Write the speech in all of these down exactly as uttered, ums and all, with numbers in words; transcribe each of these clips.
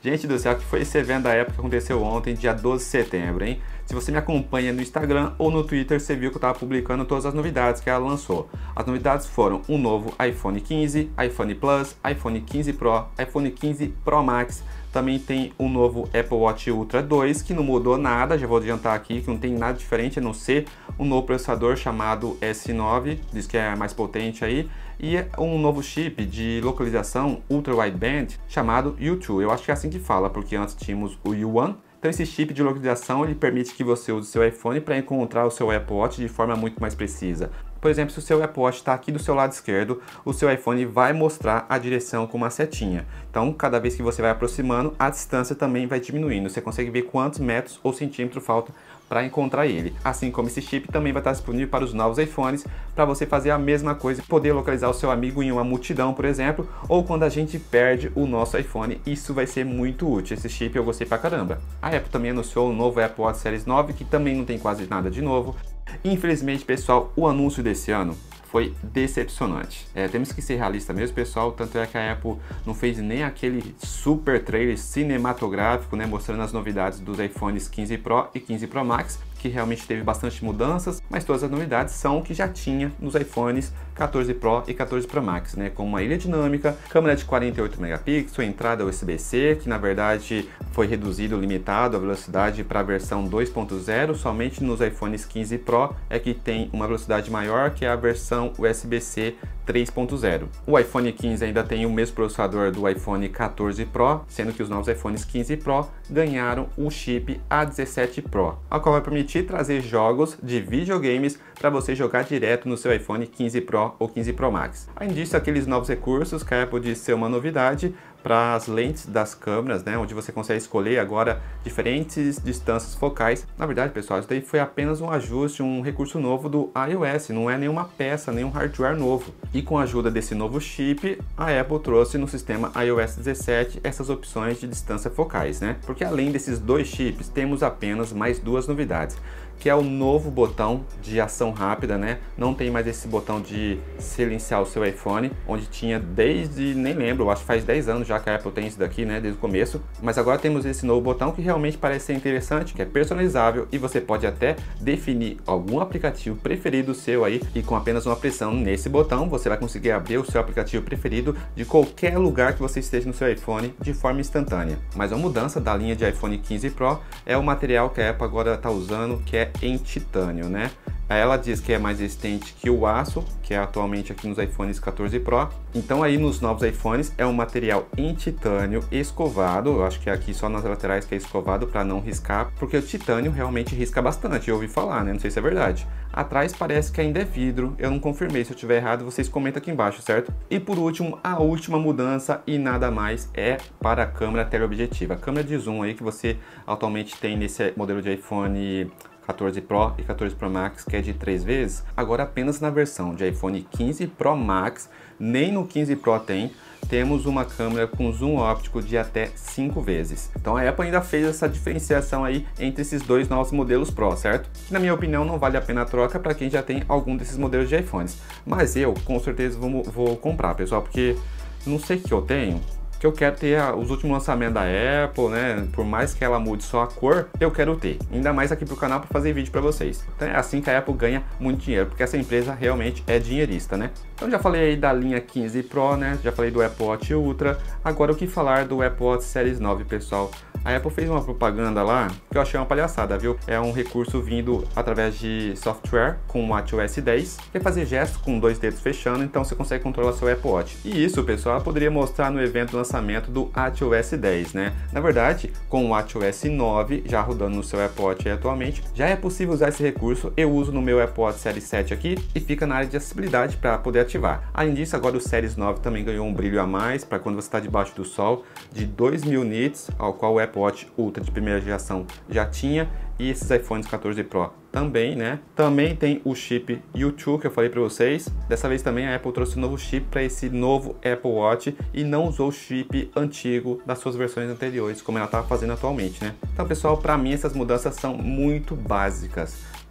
Gente do céu, que foi esse evento da Apple que aconteceu ontem, dia doze de setembro, hein? Se você me acompanha no Instagram ou no Twitter, você viu que eu estava publicando todas as novidades que ela lançou. As novidades foram um novo iPhone quinze, iPhone Plus, iPhone quinze Pro, iPhone quinze Pro Max. Também tem um novo Apple Watch Ultra dois, que não mudou nada, já vou adiantar aqui, que não tem nada diferente a não ser um novo processador chamado S nove, diz que é mais potente aí, e um novo chip de localização Ultra Wideband chamado U dois. Eu acho que é assim que fala, porque antes tínhamos o U um. Então esse chip de localização ele permite que você use seu iPhone para encontrar o seu Apple Watch de forma muito mais precisa. Por exemplo, se o seu Apple Watch está aqui do seu lado esquerdo, o seu iPhone vai mostrar a direção com uma setinha. Então, cada vez que você vai aproximando, a distância também vai diminuindo. Você consegue ver quantos metros ou centímetros faltam para encontrar ele. Assim como esse chip também vai estar disponível para os novos iPhones, para você fazer a mesma coisa, poder localizar o seu amigo em uma multidão, por exemplo, ou quando a gente perde o nosso iPhone. Isso vai ser muito útil. Esse chip eu gostei pra caramba. A Apple também anunciou o novo Apple Watch Series nove, que também não tem quase nada de novo. Infelizmente, pessoal, o anúncio desse ano foi decepcionante. É, temos que ser realistas mesmo, pessoal, tanto é que a Apple não fez nem aquele super trailer cinematográfico, né, mostrando as novidades dos iPhones quinze Pro e quinze Pro Max, que realmente teve bastante mudanças, mas todas as novidades são o que já tinha nos iPhones quatorze Pro e quatorze Pro Max, né, com uma ilha dinâmica, câmera de quarenta e oito megapixels, entrada U S B C, que na verdade foi reduzido, limitado a velocidade para a versão dois ponto zero, somente nos iPhones quinze Pro é que tem uma velocidade maior, que é a versão U S B C três ponto zero. O iPhone quinze ainda tem o mesmo processador do iPhone quatorze Pro, sendo que os novos iPhones quinze Pro ganharam o chip A dezessete Pro, a qual vai permitir trazer jogos de videogames para você jogar direto no seu iPhone quinze Pro ou quinze Pro Max. Além disso, aqueles novos recursos que a Apple disse ser uma novidade para as lentes das câmeras, né, onde você consegue escolher agora diferentes distâncias focais. Na verdade, pessoal, isso daí foi apenas um ajuste, um recurso novo do iOS, não é nenhuma peça, nenhum hardware novo. E com a ajuda desse novo chip, a Apple trouxe no sistema iOS dezessete essas opções de distância focais, né? Porque além desses dois chips, temos apenas mais duas novidades, que é o novo botão de ação rápida, né? Não tem mais esse botão de silenciar o seu iPhone, onde tinha desde, nem lembro, acho que faz dez anos já que a Apple tem isso daqui, né? Desde o começo. Mas agora temos esse novo botão que realmente parece ser interessante, que é personalizável e você pode até definir algum aplicativo preferido seu aí, e com apenas uma pressão nesse botão, você vai conseguir abrir o seu aplicativo preferido de qualquer lugar que você esteja no seu iPhone de forma instantânea. Mas a mudança da linha de iPhone quinze Pro é o material que a Apple agora está usando, que é em titânio, né? Ela diz que é mais resistente que o aço, que é atualmente aqui nos iPhones quatorze Pro. Então aí nos novos iPhones é um material em titânio escovado. Eu acho que aqui só nas laterais que é escovado para não riscar, porque o titânio realmente risca bastante, eu ouvi falar, né? Não sei se é verdade. Atrás parece que ainda é vidro, eu não confirmei, se eu tiver errado vocês comentam aqui embaixo, certo? E por último, a última mudança e nada mais é para a câmera teleobjetiva. A câmera de zoom aí que você atualmente tem nesse modelo de iPhone quatorze Pro e quatorze Pro Max, que é de três vezes, agora apenas na versão de iPhone quinze Pro Max, nem no quinze Pro tem, temos uma câmera com zoom óptico de até cinco vezes. Então a Apple ainda fez essa diferenciação aí entre esses dois novos modelos Pro, certo? Que na minha opinião não vale a pena a troca para quem já tem algum desses modelos de iPhones. Mas eu com certeza vou, vou comprar, pessoal, porque não sei o que eu tenho, que eu quero ter a, os últimos lançamentos da Apple, né? Por mais que ela mude só a cor, eu quero ter. Ainda mais aqui pro canal para fazer vídeo para vocês. Então é assim que a Apple ganha muito dinheiro, porque essa empresa realmente é dinheirista, né? Então já falei aí da linha quinze Pro, né? Já falei do Apple Watch Ultra. Agora o que falar do Apple Watch Series nove, pessoal? A Apple fez uma propaganda lá que eu achei uma palhaçada, viu? É um recurso vindo através de software com o WatchOS dez, que é fazer gestos com dois dedos fechando, então você consegue controlar seu Apple Watch. E isso, pessoal, poderia mostrar no evento do lançamento do WatchOS dez, né? Na verdade, com o WatchOS nove já rodando no seu Apple Watch atualmente, já é possível usar esse recurso. Eu uso no meu Apple Watch Series sete aqui e fica na área de acessibilidade para poder ativar. Além disso, agora o Series nove também ganhou um brilho a mais para quando você está debaixo do sol, de dois mil nits, ao qual o Apple Watch Ultra de primeira geração já tinha, e esses iPhones quatorze Pro também, né? Também tem o chip U dois que eu falei para vocês. Dessa vez também a Apple trouxe um novo chip para esse novo Apple Watch e não usou o chip antigo das suas versões anteriores, como ela está fazendo atualmente, né? Então, pessoal, para mim essas mudanças são muito básicas.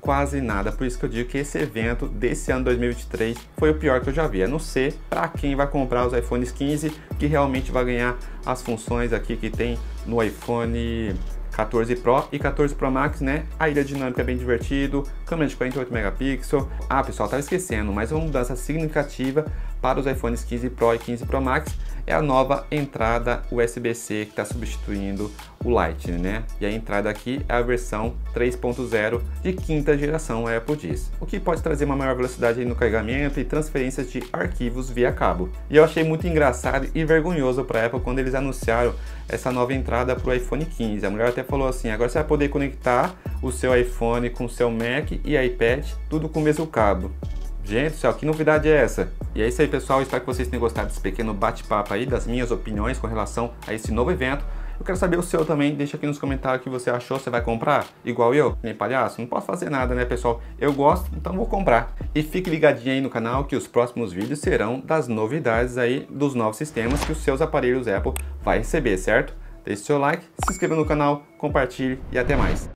quase nada. Por isso que eu digo que esse evento desse ano dois mil e vinte e três foi o pior que eu já vi, a não ser para quem vai comprar os iPhones quinze, que realmente vai ganhar as funções aqui que tem no iPhone quatorze Pro e quatorze Pro Max, né? A ilha dinâmica é bem divertido, câmera de quarenta e oito megapixels. Ah, pessoal, tava esquecendo, mas uma mudança significativa para os iPhones quinze Pro e quinze Pro Max é a nova entrada U S B C que está substituindo o Lightning, né? E a entrada aqui é a versão três ponto zero de quinta geração, a Apple diz, o que pode trazer uma maior velocidade no carregamento e transferências de arquivos via cabo. E eu achei muito engraçado e vergonhoso para a Apple quando eles anunciaram essa nova entrada para o iPhone quinze. A mulher até falou assim: agora você vai poder conectar o seu iPhone com o seu Mac e iPad, tudo com o mesmo cabo. Gente do céu, que novidade é essa? E é isso aí, pessoal, espero que vocês tenham gostado desse pequeno bate-papo aí, das minhas opiniões com relação a esse novo evento. Eu quero saber o seu também, deixa aqui nos comentários o que você achou. Você vai comprar? Igual eu? Nem palhaço? Não posso fazer nada, né, pessoal? Eu gosto, então vou comprar. E fique ligadinho aí no canal que os próximos vídeos serão das novidades aí dos novos sistemas que os seus aparelhos Apple vai receber, certo? Deixe seu like, se inscreva no canal, compartilhe e até mais.